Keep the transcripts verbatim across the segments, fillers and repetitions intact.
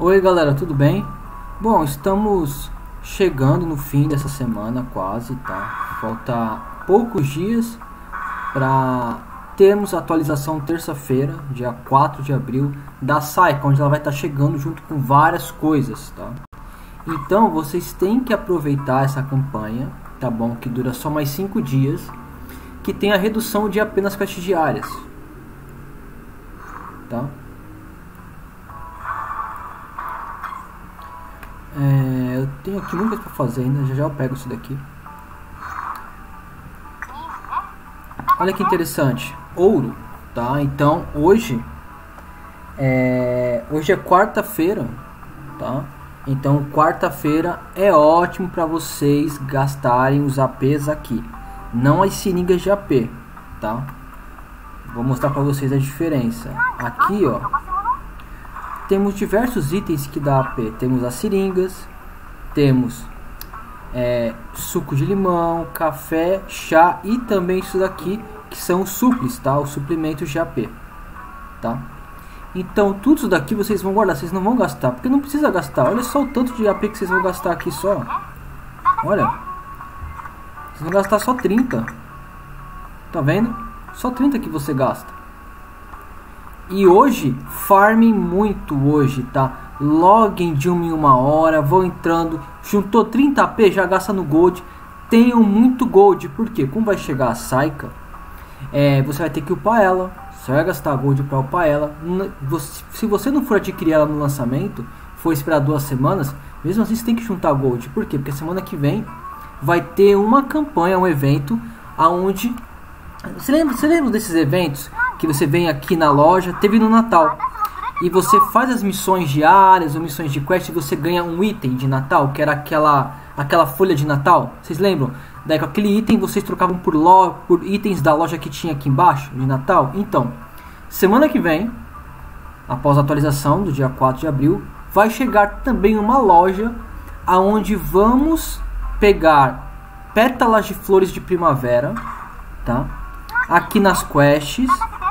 Oi galera, tudo bem? Bom, estamos chegando no fim dessa semana quase, tá? Falta poucos dias para termos a atualização terça-feira, dia quatro de abril, da Saika, onde ela vai estar chegando junto com várias coisas, tá? Então vocês têm que aproveitar essa campanha, tá bom? Que dura só mais cinco dias, que tem a redução de apenas quests diárias, tá? É, eu tenho aqui muita coisa para fazer ainda, já já eu pego isso daqui. Olha que interessante, ouro, tá? Então hoje é, hoje é quarta-feira, tá? Então quarta-feira é ótimo para vocês gastarem os A Ps aqui, não as seringas de A P, tá? Vou mostrar para vocês a diferença. Aqui, ó, temos diversos itens que dá A P. Temos as seringas, temos é, suco de limão, café, chá e também isso daqui que são os suples, tá? Os suplementos de A P, tá? Então tudo isso daqui vocês vão guardar, vocês não vão gastar, porque não precisa gastar. Olha só o tanto de A P que vocês vão gastar aqui só. Olha, vocês vão gastar só trinta. Tá vendo? Só trinta que você gasta. E hoje, farmem muito hoje, tá? Loguem de uma em uma hora, vão entrando, juntou trinta A P, já gasta no Gold. Tenham muito Gold, porque como vai chegar a Saika, é, você vai ter que upar ela. Você vai gastar Gold para upar ela. Se você não for adquirir ela no lançamento, for esperar duas semanas, mesmo assim você tem que juntar Gold. Por quê? Porque semana que vem vai ter uma campanha, um evento, aonde... Você lembra, você lembra desses eventos que você vem aqui na loja, teve no Natal, e você faz as missões diárias ou missões de quest e você ganha um item de Natal, que era aquela, aquela folha de Natal, vocês lembram? Daí com aquele item vocês trocavam por, lo, por itens da loja que tinha aqui embaixo, de Natal. Então, semana que vem, após a atualização do dia quatro de abril, vai chegar também uma loja aonde vamos pegar pétalas de flores de primavera, tá? Aqui nas quests,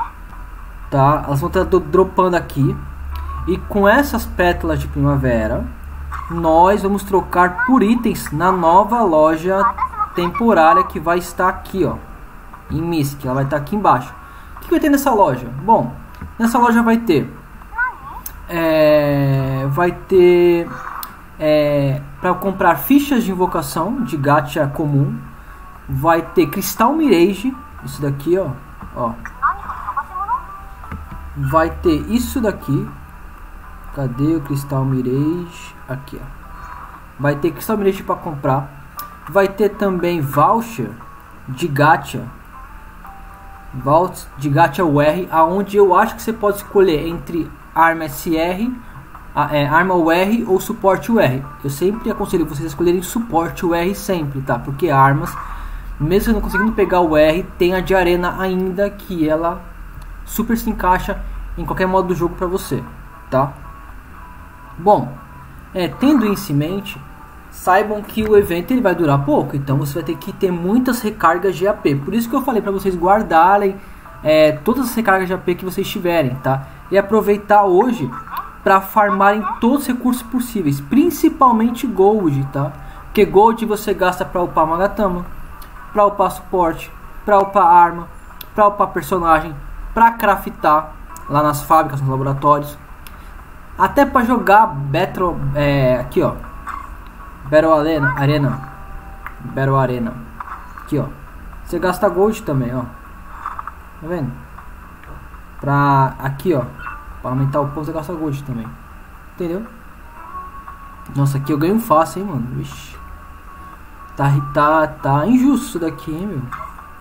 tá? Elas vão estar dropando aqui. E com essas pétalas de primavera, nós vamos trocar por itens na nova loja temporária que vai estar aqui, ó, em Misk. Ela vai estar aqui embaixo. O que vai ter nessa loja? Bom, nessa loja vai ter é, vai ter é, para comprar fichas de invocação de gacha comum. Vai ter cristal mirage. Isso daqui, ó, ó. Vai ter isso daqui. Cadê o cristal mirage? Aqui, ó. Vai ter cristal mirage para comprar. Vai ter também voucher de gacha. Voucher de gacha U R, aonde eu acho que você pode escolher entre arma S R, a, é, arma U R ou suporte U R. Eu sempre aconselho vocês a escolherem suporte U R sempre, tá? Porque armas, mesmo não conseguindo pegar o R, tem a de arena ainda, que ela super se encaixa em qualquer modo do jogo para você, tá? Bom, é, tendo isso em mente, saibam que o evento ele vai durar pouco, então você vai ter que ter muitas recargas de A P. Por isso que eu falei para vocês guardarem é, todas as recargas de A P que vocês tiverem, tá? E aproveitar hoje para farmarem todos os recursos possíveis, principalmente Gold, tá? Porque Gold você gasta para upar Magatama, para upar suporte, para upar arma, para upar personagem, para craftar lá nas fábricas, nos laboratórios, até para jogar Battle, é, aqui ó, Battle Arena, Arena, Battle Arena, aqui ó, você gasta Gold também, ó, tá vendo? Pra aqui ó, para aumentar o povo você gasta Gold também, entendeu? Nossa, aqui eu ganho fácil, hein, mano, vixi. Tá, tá, tá injusto isso daqui, hein, meu?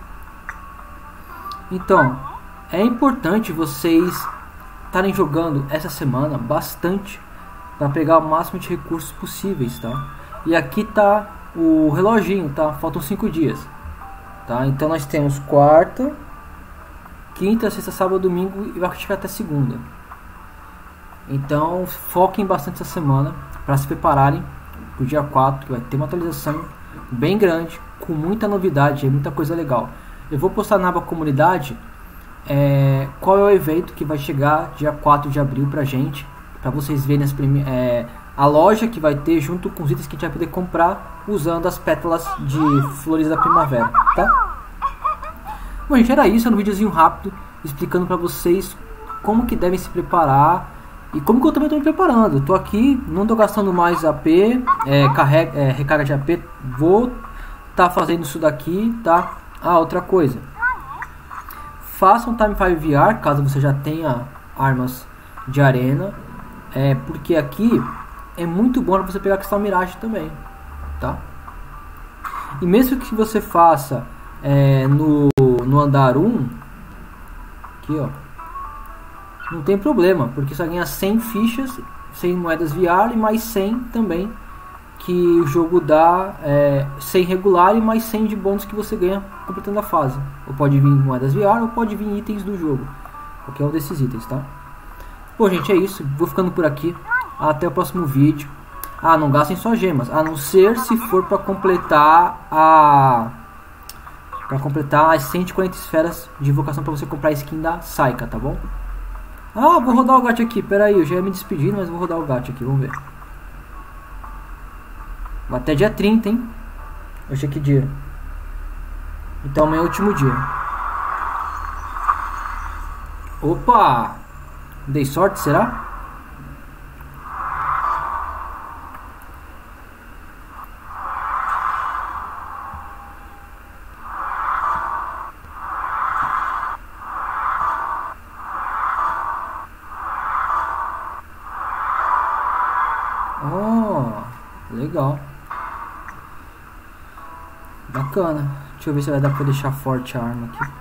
Então, é importante vocês estarem jogando essa semana bastante para pegar o máximo de recursos possíveis, tá? E aqui tá o reloginho, tá? Faltam cinco dias, tá? Então nós temos quarta, quinta, sexta, sábado, domingo e vai chegar até segunda. Então foquem bastante essa semana para se prepararem pro dia quatro, que vai ter uma atualização bem grande, com muita novidade e muita coisa legal. Eu vou postar na aba comunidade é, qual é o evento que vai chegar dia quatro de abril pra gente, para vocês verem as prime é, a loja que vai ter junto com os itens que a gente vai poder comprar usando as pétalas de flores da primavera, tá? Bom, gente, era isso, era um videozinho rápido explicando para vocês como que devem se preparar e como que eu também estou me preparando. Eu tô aqui, não estou gastando mais A P, é, carrega, é, recarga de A P, vou estar tá fazendo isso daqui, tá? Ah, outra coisa, faça um Time five V R caso você já tenha armas de arena, é, porque aqui é muito bom para você pegar Crystal Mirage também, tá? E mesmo que você faça é, no, no andar um, aqui ó, não tem problema, porque você vai ganhar cem fichas, cem moedas V R e mais cem também que o jogo dá, é, cem regular e mais cem de bônus que você ganha completando a fase. Ou pode vir moedas V R ou pode vir itens do jogo, qualquer um desses itens, tá? Bom, gente, é isso, vou ficando por aqui, até o próximo vídeo. Ah, não gastem só gemas, a não ser se for para completar a para completar as cento e quarenta esferas de invocação para você comprar a skin da Saika, tá bom? Ah, vou rodar o gato aqui, pera aí, eu já ia me despedindo, mas vou rodar o gato aqui, vamos ver. Até dia trinta, hein? Hoje é que dia? Então amanhã é o último dia. Opa! Dei sorte, será? Oh, legal. Bacana. Deixa eu ver se vai dar pra deixar forte a arma aqui.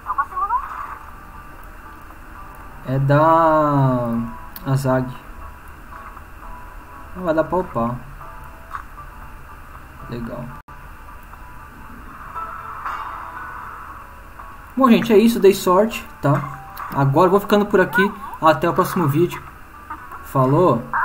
É da Azag. Não vai dar pra upar. Legal. Bom, gente, é isso. Dei sorte, tá? Agora eu vou ficando por aqui. Até o próximo vídeo. Falou!